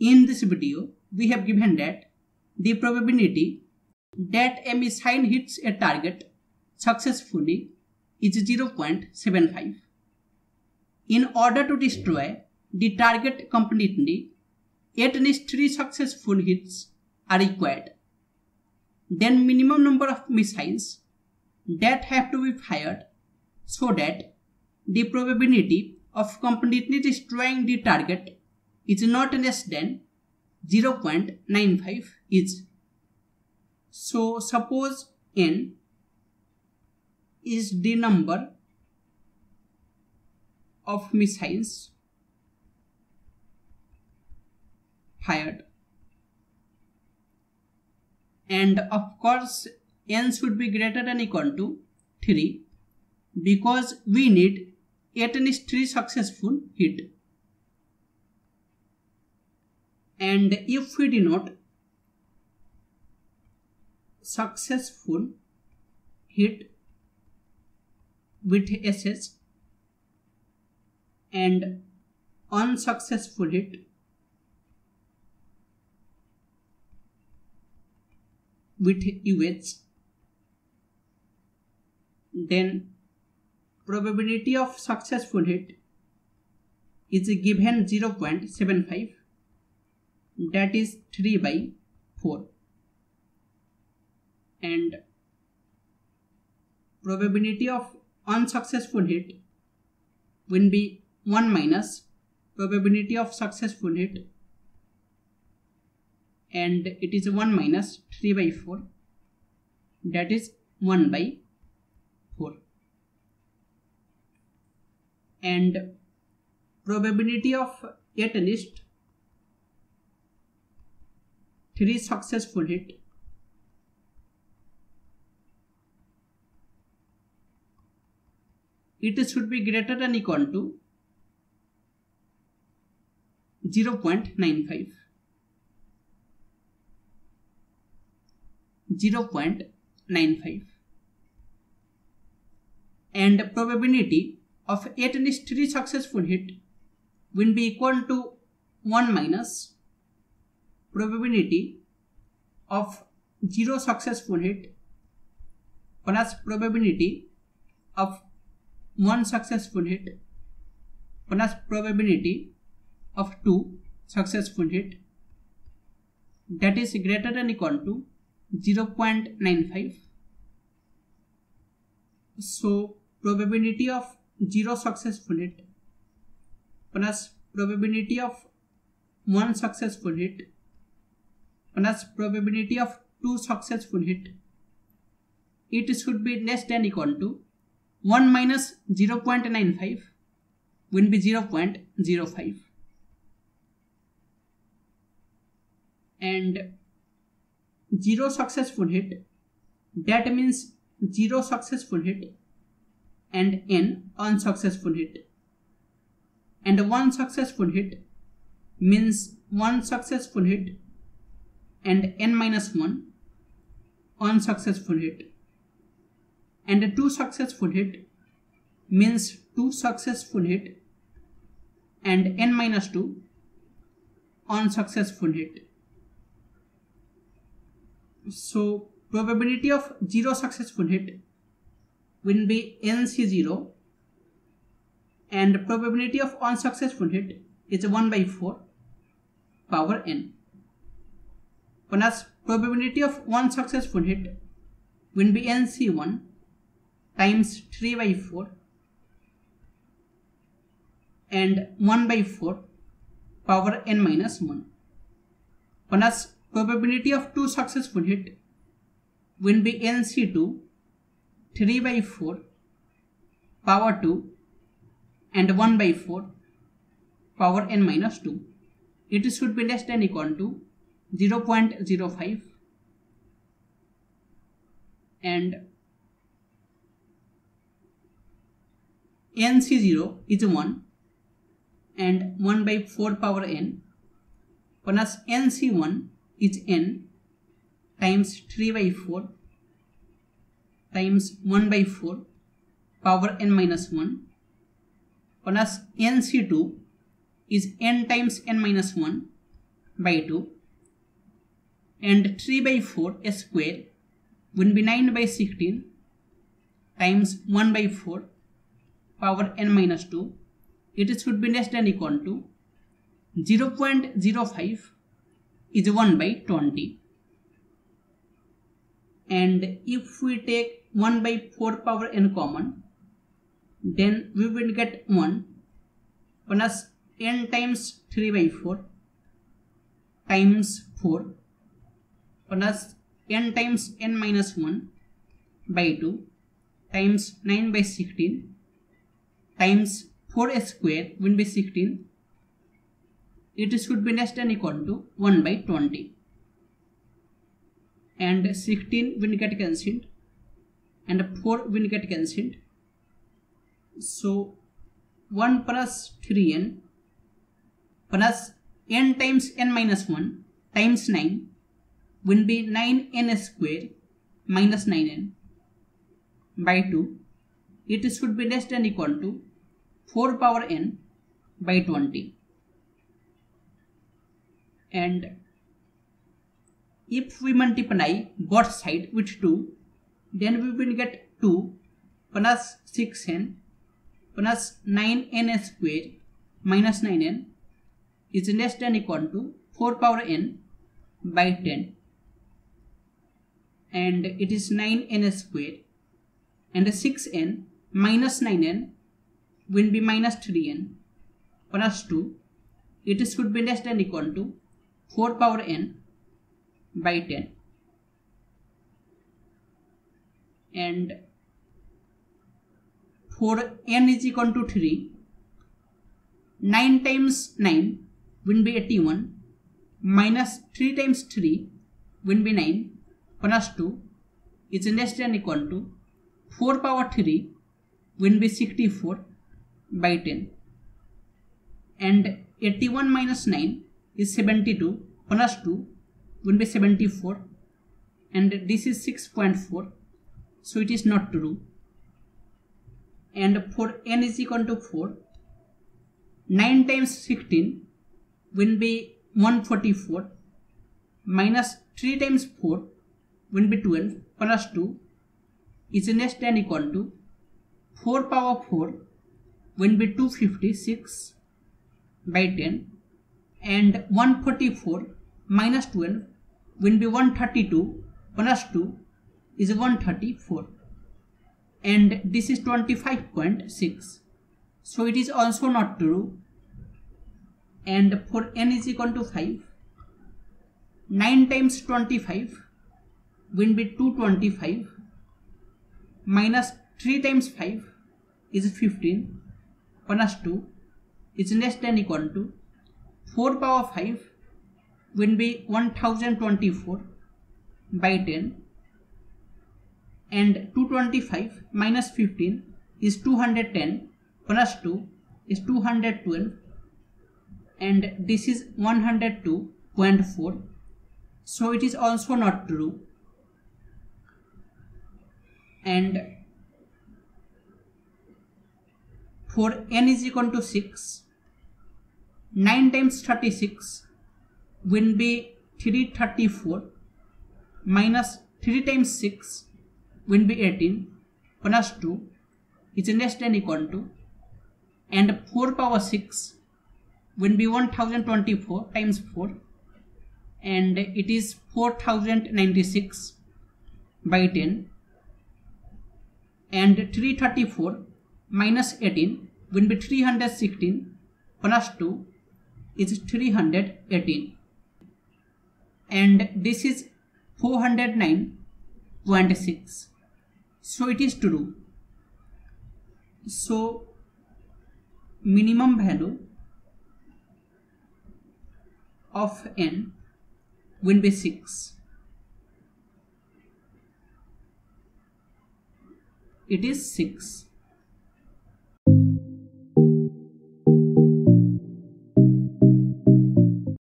In this video, we have given that the probability that a missile hits a target successfully is 0.75. In order to destroy the target completely, at least 3 successful hits are required. Then minimum number of missiles that have to be fired so that the probability of completely destroying the target is not less than 0.95 is. So suppose n is the number of missiles fired, and of course n should be greater than equal to 3 because we need at least 3 successful hit. And if we denote successful hit with SS and unsuccessful hit with UH, then probability of successful hit is given 0.75, that is 3 by 4, and probability of unsuccessful hit will be 1 minus probability of successful hit, and it is 1 minus 3 by 4, that is 1 by 4. And probability of at least 3 successful hit it should be greater than equal to 0.95. 0.95, and probability of at least 3 successful hit will be equal to 1 minus probability of 0 successful hit plus probability of 1 successful hit plus probability of 2 successful hit, that is greater than equal to 0.95. So probability of 0 successful hit plus probability of 1 successful hit plus probability of 2 successful hit, it should be less than equal to 1 minus 0.95 will be 0.05, and 0 successful hit, that means 0 successful hit and n unsuccessful hit, and 1 successful hit means 1 successful hit and n minus 1 unsuccessful hit, and 2 successful hit means 2 successful hit and n minus 2 unsuccessful hit. So probability of 0 successful hit will be NC0, and probability of unsuccessful hit is 1 by 4 power n, plus probability of 1 successful hit will be NC1 times 3 by 4 and 1 by 4 power n minus 1, plus probability of 2 successful hit will be NC2 3 by 4 power 2 and 1 by 4 power n minus 2. It should be less than equal to 0.05, and NC0 is 1 and 1 by 4 power n plus NC1 is n times 3 by 4 times 1 by 4 power n minus 1 plus NC2 is n times n minus 1 by 2, and 3 by 4 square will be 9 by 16 times 1 by 4 power n minus 2. It should be less than equal to 0.05 is 1 by 20. And if we take 1 by 4 power n common, then we will get 1 plus n times 3 by 4 times 4 plus n times n minus 1 by 2 times 9 by 16 times 4 square will be 16. It should be less than equal to 1 by 20. And 16 will get cancelled and 4 will get cancelled. So 1 plus 3n plus n times n minus 1 times 9 will be 9n square minus 9n by 2. It should be less than equal to 4 power n by 20. And if we multiply both sides with 2, then we will get 2 plus 6n plus 9n square minus 9n is less than equal to 4 power n by 10. And it is 9n square, and 6n minus 9n will be minus 3n plus 2. It should be less than equal to 4 power n by 10. And for n is equal to 3, 9 times 9 will be 81 minus 3 times 3 will be 9 plus 2 is less than equal to 4 power 3 will be 64 by 10. And 81 minus 9 is 72 plus 2 will be 74, and this is 6.4, so it is not true. And for n is equal to 4, 9 times 16 will be 144 minus 3 times 4 will be 12 plus 2 is less than equal to 4 power 4 will be 256 by 10, and 144 minus 12 will be 132 plus 2 is 134, and this is 25.6, so it is also not true. And for n is equal to 5, 9 times 25 will be 225 minus 3 times 5 is 15 plus 2 is less than equal to 4 power 5 will be 1024 by 10, and 225 minus 15 is 210 plus 2 is 212, and this is 102.4, so it is also not true. And for n is equal to 6, 9 times 36 will be 334 minus 3 times 6 will be 18 plus 2 is less than equal to, and 4 power 6 will be 1024 times 4, and it is 4096 by 10, and 334 minus 18 will be 316 plus 2 is 318, and this is 409.6, so it is true. So minimum value of n will be 6. It is 6.